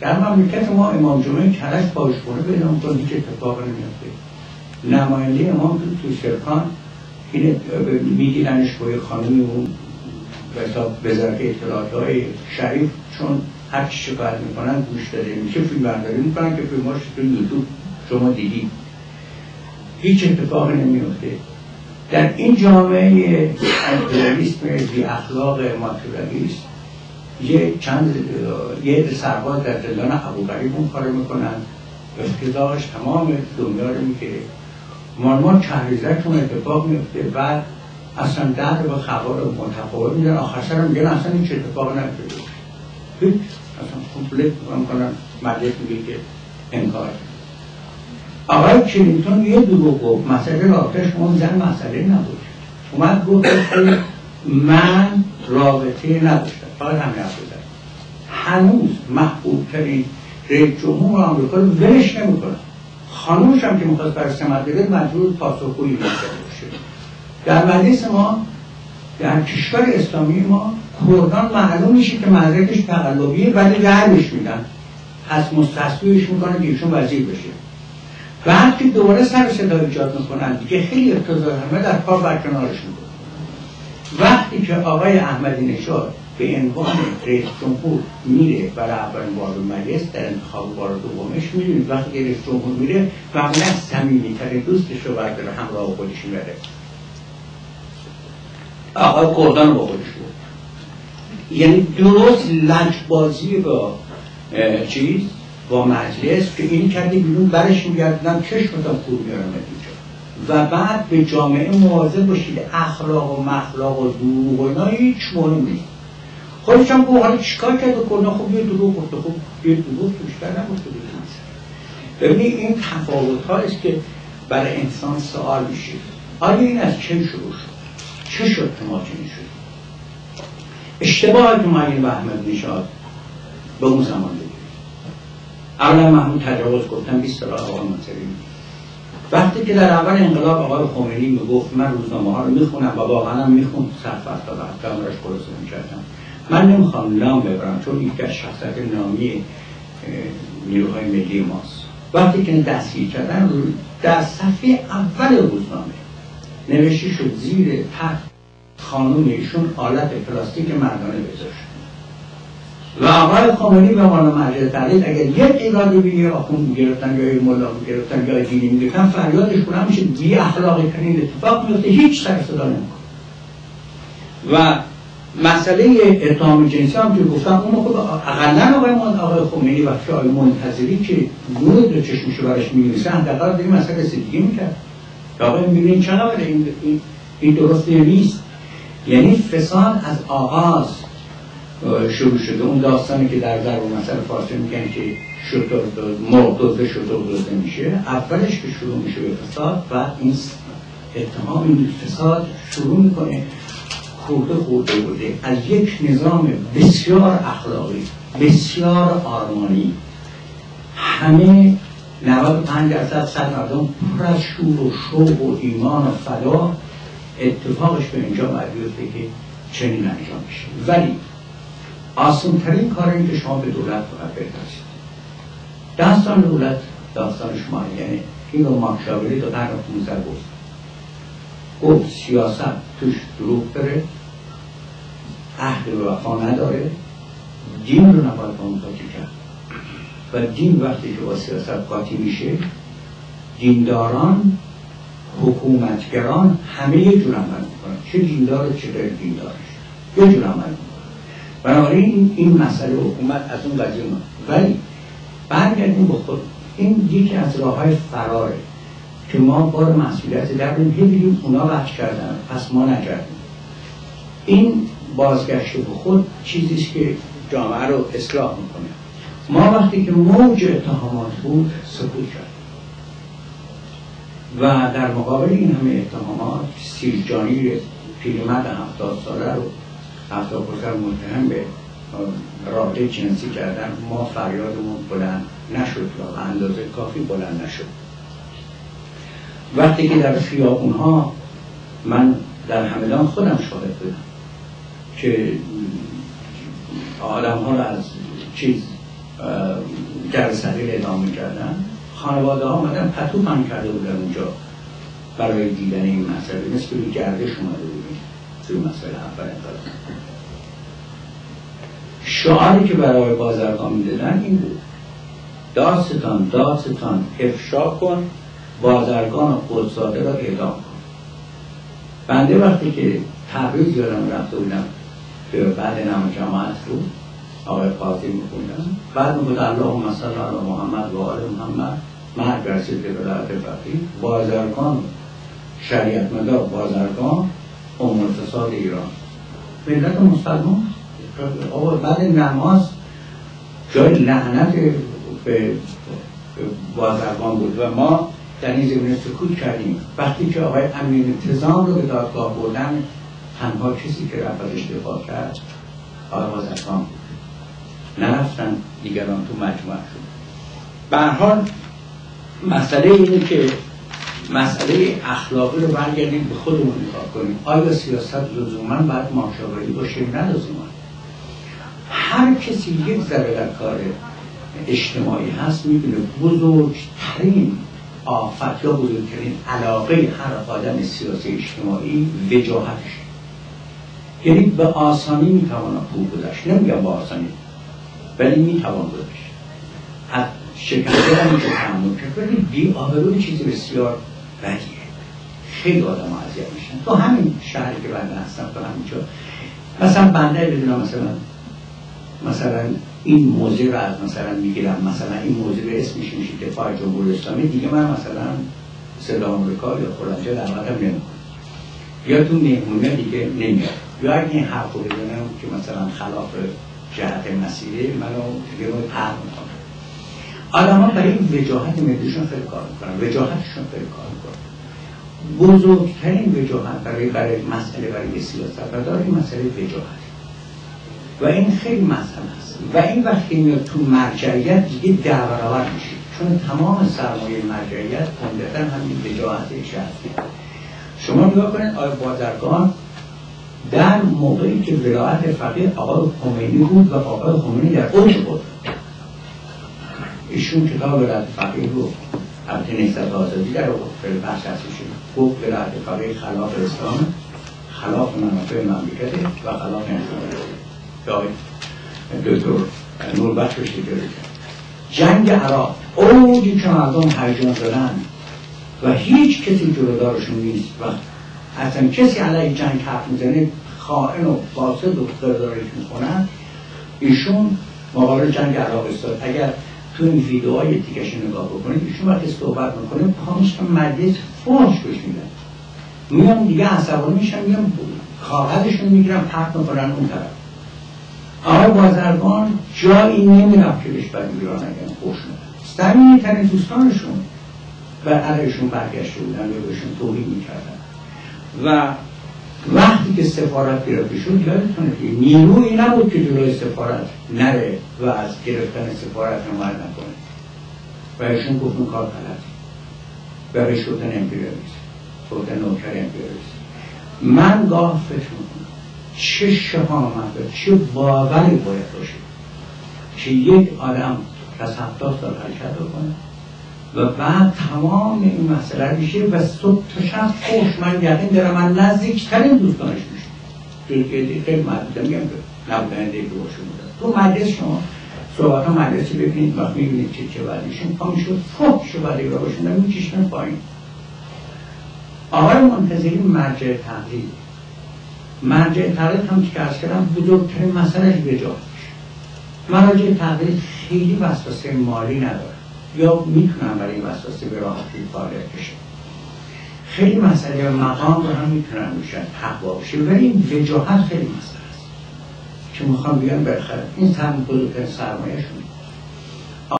در مملکت ما امام جمعه کرج پاوشخونه پیدا می‌کنه، هیچ اتفاقی نمیفته. نماینده امام تو سرکان اینه میگیرنش با یه خانمی اون وزارت اطلاعات‌های شریف، چون هر چی شکایت میکنن گوش داده میشه، فیلم برداری میکنن که فیلماش تو یوتیوب شما دیدید. هیچ اتفاقی نمیفته. در این جامعه امپریالیسم بی اخلاق ماتریالیست یه سرباز در زندان ابوغریب اون کارو میکنن، افتضاحش تمام دنیا رو میگیره. ما چهریزتون اتفاق میفته، بعد اصلا در به خبر متفاوت میدن، آخر سر میگن اصلا هیچ اتفاق نیفتاده، هیچ اصلا کمپلیت میکنن. مجلس میگه که انکار. آقای کلینتون یه دروغ گفت، مسئله رابطه‌اش با اون زن مسئله نبود، اومد گفت که من رابطه نداشتم، فقط همین حرف زد. هنوز محبوب ترین رئیس جمهور آمریکا رو ولش نمیکنن. خانومش هم که میخواست برای سمت بده مجبور پاسخگویی میشه. در مجلس ما، در کشور اسلامی ما، کردان معلوم میشه که مدرکش تقلبیه ولی رأیش میدن، پس مستصویبش میکنن که ایشون وزیر بشه. بعد که دوباره سر صدا ایجاد میکنن دیگه خیلی افتضاح، همه در کار برکنارش میکنن. وقتی که آقای احمدی نژاد به عنوان رئیس جمهور میره برای اولین بار به مجلس در انتخاب بار دومش، میدونید وقتی که رئیس جمهور میره معمولا صمیمی‌ترین دوستش رو برداره همراه خودش میبره. آقای کردان رو با خودش بود، یعنی درست لجبازی با با مجلس که این کرده بیرون برش میگردن چشمتان کور میارم اینجا. و بعد به جامعه مواظب باشید اخلاق و مخلاق و دروغ و اینا هیچ مهم نیست. خودش هم گفت حالا چیکار کرده کردان؟ خب یه دروغ گفته، خب یه دروغ توشتر نگفته بگید. ببینید این تفاوت هاییست که برای انسان سوال میشه. آیا این از چه شروع شد؟ چه شد که ما چنین شد؟ اشتباهی که معین به احمد نژاد به اون زمان بگیرید. اولا محمود تجاوز گفتن 20 سال آقای منصری. وقتی که در اول انقلاب آقای خمینی میگفت من روزنامه ها رو میخونم و واقعا هم میخوند، صفحات و کامراش خلاصه میکردم. من نمیخوام نام ببرم چون یکی از شخصیت نامی نیروهای ملی ماست. وقتی که دستگیر کردن در صفحه اول روزنامه نوشته شد زیر تخت خانم ایشون آلت پلاستیک مردانه بذاشت و آقای خمینی به عنوان مجلس تحلیل اگر یک ایرادی به یه آخوند گرفتن یا یه مولا گرفتن یا دینی میگرفتن فریادش بلند میشه، بی اخلاقی ترین اتفاق میفته، هیچ سر صدا نمیکنه. و مسئله اتهام جنسی هم که گفتم اون خود اقلا آقای خمینی و آقای منتظری که نور دو چشمشو برش می‌نویسه حداقل به این مسئله رسیدگی میکرد. آقای می‌بینین چقدر این درست نیست. یعنی فساد از آغاز شروع شده. اون داستانی که در ضرب المثل فارسی میگن که مرغ دزد شتر دزده میشه، اولش که شروع میشه به فساد و این اتهام این فساد شروع میکنه خورده بوده از یک نظام بسیار اخلاقی، بسیار آرمانی، همه 95% صد مردم پر از شور و شوق و ایمان و فدا، اتفاقش به اینجا باید بیفته که چنین انجام میشه. ولی آسان ترین کار این که شما به دولت باید برسید. داستان دولت داستان شما، یعنی این رو ماکیاولی تا قرن 15 گفت سیاست توش دروغ داره، عهد و وفا نداره، دین رو نباید با اون قاطی کرد و دین وقتی که با سیاست قاطی میشه، دینداران، حکومتگران همه یه جور عمل میکنن، چه دیندار چه غیر دیندارش یه جور عمل میکنن. بنابراین این مسئله حکومت از اون قضیه ما. ولی برگردیم به خود، این یکی از راه‌های فراره که ما بار مسئولیت داریم، بگیم اونا بحث کردن پس ما نکردیم. این بازگشت به خود چیزیست که جامعه رو اصلاح میکنه. ما وقتی که موج اتهامات بود سکوت کردیم و در مقابل این همه اتهامات سیرجانی پیرمرد 70 ساله رو 70 متهم به رابطه جنسی کردن، ما فریادمون بلند نشد و اندازه کافی بلند نشد. وقتی که در خیابونها، من در همدان خودم شاهد بودم که آدم ها رو از جرثقیل اعدام میکردن، خانواده ها آمدن پتو پهن کرده بودن اونجا برای دیدن این مسئله، مثل که گردش اومده بودیم توی مسئله اول انقلاب. شعاری که برای بازرگان میدادن این بود: دادستان دادستان افشا کن، بازرگان و قدزاده را اعدام کن. بنده وقتی که تبریز یادم رفته بودم که بعد نام جماعت رو آقای قاضی میخوندم، بعد میگود اللهم صل علی محمد و آل محمد، مرگ رسید به ولایت فقیه، بازرگان شریعت مدار بازرگان ام اقتصاد ایران، ملت مسلمان. بعد نماز جای لعنت به بازرگان بود و ما در این زمینه سکوت کردیم. وقتی که آقای امین انتظام رو به دادگاه بردن، تنها کسی که رفت ازش دفاع کرد آقای بازرگان بود، نرفتن دیگران تو مجموعه شد. به هر حال مسئله اینه که مسئله اخلاقی رو برگردیم به خودمون نگاه کنیم. آیا سیاست لزوما باید ماشاوری باشه؟ نه لزوما. هر کسی یک ذره در کار اجتماعی هست میبینه بزرگترین آفت یا بزرگترین علاقه هر آدم سیاسی اجتماعی وجاهتشه. یعنی به آسانی میتواند خوب گذشت، نمیگم با آسانی، ولی میتوان گذشت. از شکنجه هم میشه تحمل کرد، ولی بی‌آبرویی چیزی بسیار بدیه. خیلی آدم ها اذیت میشن. تو همین شهری که بنده هستم، تو همینجا مثلا بنده بدونم مثلا این موضوع رو از مثلا میگیرم، مثلا این موضوع به اسمش میشه دفاع جمهوری اسلامی، دیگه من مثلا صدا آمریکا یا خارجه دعوتم نمیکنم، یا تو مهمونه دیگه نمیاد، یا اگه این حرف رو بزنم که مثلا خلاف جهت مسیره، منو دیگه رو پرد میکنم. آدم ها برای وجاهت ملیشون خیلی کار میکنن، وجاهتشون خیلی کار میکنن. بزرگترین وجاهت برای مسئله، برای سیاست مدار این مسئله وجاهت و این خیلی مسئله است. و این وقتی میاد تو مرجعیت دیگه 10 برابر میشه، چون تمام سرمایه مرجعیت عمدتاً همین وجاهت شخصی. شما نگاه کنید آقای بازرگان در موقعی که ولایت فقیه آقای خمینی بود و آقای خمینی در اوج بود، ایشون کتاب ولایت فقیه رو البته نهضت آزادی در بخش اصلی شد، گفت ولایت فقیه خلاف اسلام، خلاف منافع مملکت و خلاف انسانیت. آقای دکتر نوربخش رو شکر کرد. جنگ عراق اوجی که مردم هیجان زدن و هیچ کسی جلودارشون نیست و اصلا کسی علیه جنگ حرف میزنه خائن و فاسد و قراردادش میکنن، ایشون مقابل جنگ عراق استاد. اگر تو این ویدئوهای دیگه‌اش نگاه بکنید، ایشون وقتی صحبت میکنه پامش مجلس فحش بهش میدن، میان دیگه عصبانی میشن، میان کاغذشون میگیرن پرت میکنن اون طرف. آقای بازرگان جایی نمیرفت که بهش بدگیران اگر خوش میدن، صمیمی‌ترین دوستانشون و علیشون برگشته بودن یا بهشون توهین میکردن. و وقتی که سفارت گرفته شد، یادتونه که نیرویی نبود که جلوی سفارت نره و از گرفتن سفارت حمایت نکنه و ایشون گفت اون کار غلطه و بهش گفتن امپریالیسم، گفتن نوکر امپریالیسم. من گاه فکر میکنم چه شهامت، چه باوری باید باشه که یک آدم از 70 سال حرکت بکنه و بعد تمام این مسئله رو میشه و صبح تا شب خوش. من یقین دارم من نزدیکترین دوستانش میشه، جزگیتی خیلی محدوده، میگم که نبودن دیگه باشه بودن. تو مجلس شما صحبت ها مجلسی ببینید وقت میبینید چه بعدیشون پا میشود فوق بعدی را باشون در میکشن پایین. آقای منتظری مرجع تقلید، مرجع تقلید هم که ارز کردم بزرگترین مسئله وجاهتش. مراجع تقلید خیلی وسوسه مالی نداره یا میتونن برای این وسوسه به راحتی فعالیت کشن، خیلی مسئله مقام رو هم میتونن میشن تقوا بشه، ولی این وجاهت خیلی مسئله است که میخوام بیان برخره. این بزرگترین سرمایه شونه.